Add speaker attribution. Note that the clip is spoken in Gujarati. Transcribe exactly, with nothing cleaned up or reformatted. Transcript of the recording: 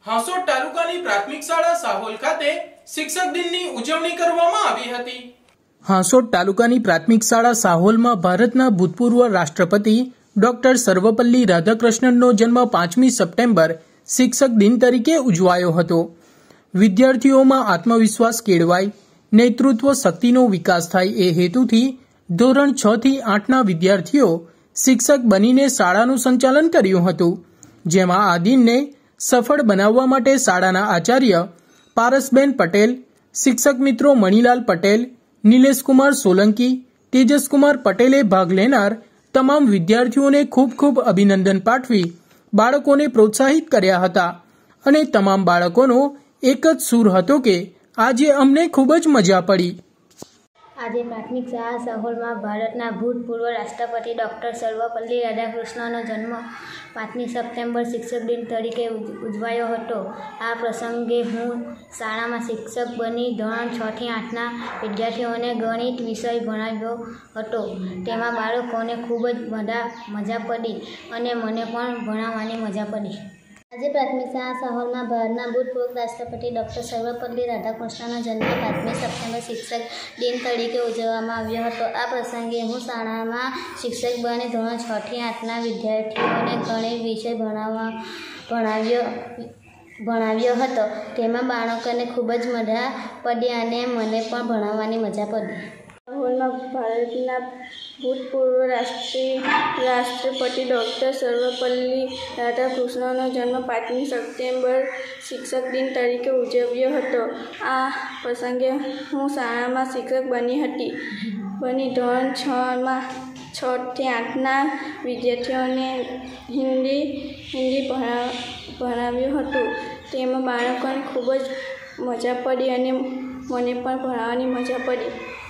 Speaker 1: હાંસોટ તાલુકાની પ્રાથમિક શાળા સાહોલ ખાતે શિક્ષક દિનની ઉજવણી કરવામાં આવી હતી। હાંસોટ તાલુકાની પ્રાથમિક શાળા સાહોલમાં ભારતના ભૂતપૂર્વ રાષ્ટ્રપતિ ડોક્ટર સર્વપલ્લી રાધાકૃષ્ણનનો જન્મ પાંચમી સપ્ટેમ્બર શિક્ષક દિન તરીકે ઉજવાયો હતો। વિદ્યાર્થીઓમાં આત્મવિશ્વાસ કેળવાય, નેતૃત્વ શક્તિનો વિકાસ થાય એ હેતુથી ધોરણ છ થી આઠના વિદ્યાર્થીઓ શિક્ષક બનીને શાળાનું સંચાલન કર્યું હતું, જેમાં આ દિનને સફળ બનાવવા માટે શાળાના આચાર્ય પારસબેન પટેલ, શિક્ષક મિત્રો મણિલાલ પટેલ, નિલેશકુમાર સોલંકી, તેજસકુમાર પટેલે ભાગ લેનાર તમામ વિદ્યાર્થીઓને ખૂબ ખૂબ અભિનંદન પાઠવી બાળકોને પ્રોત્સાહિત કર્યા હતા અને તમામ બાળકોનો એક જ સૂર હતો કે આજે અમને ખૂબ જ મજા પડી।
Speaker 2: આજે પ્રાથમિક શાળા સાહોલમાં ભારતના ભૂતપૂર્વ રાષ્ટ્રપતિ ડૉક્ટર સર્વપલ્લી રાધાકૃષ્ણનનો જન્મ પાંચમી સપ્ટેમ્બર શિક્ષક દિન તરીકે ઉજવાયો હતો। આ પ્રસંગે હું શાળામાં શિક્ષક બની ધોરણ છ થી આઠના વિદ્યાર્થીઓને ગણિત વિષય ભણાવ્યો હતો। તેમાં બાળકોને ખૂબ જ બધા મજા પડી અને મને પણ ભણાવવાની મજા પડી। આજે પ્રાથમિક શાળા સાહોલમાં ભારતના ભૂતપૂર્વ રાષ્ટ્રપતિ ડૉક્ટર સર્વપલ્લી રાધાકૃષ્ણનનો જન્મ પાંચમી સપ્ટેમ્બર શિક્ષક દિન તરીકે ઉજવવામાં આવ્યો હતો। આ પ્રસંગે હું શાળામાં શિક્ષક બની ધોરણ છ થી આઠના વિદ્યાર્થીઓને ગણિત વિષય ભણાવવા ભણાવ્યો ભણાવ્યો હતો। તેમાં બાળકોને ખૂબ જ મજા પડી અને મને પણ ભણાવવાની મજા પડી।
Speaker 3: સાહોલમાં ભારતના ભૂતપૂર્વ રાષ્ટ્રીય રાષ્ટ્રપતિ ડૉક્ટર સર્વપલ્લી રાધાકૃષ્ણનનો જન્મ પાંચમી સપ્ટેમ્બર શિક્ષક દિન તરીકે ઉજવ્યો હતો। આ પ્રસંગે હું શાળામાં શિક્ષક બની હતી બની ધોરણ છમાં છ થી આઠના વિદ્યાર્થીઓને હિન્દી હિન્દી ભણા ભણાવ્યું હતું। તેમાં બાળકોને ખૂબ જ મજા પડી અને મને પણ ભણાવવાની મજા પડી।